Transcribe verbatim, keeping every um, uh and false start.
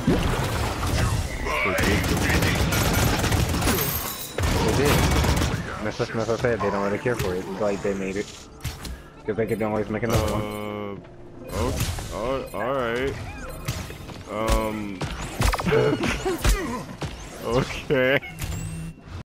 They did. That's just as I said, they don't really care for it. It's like they made it. Because they can always make another one. Uh, oh, alright. Um. Okay.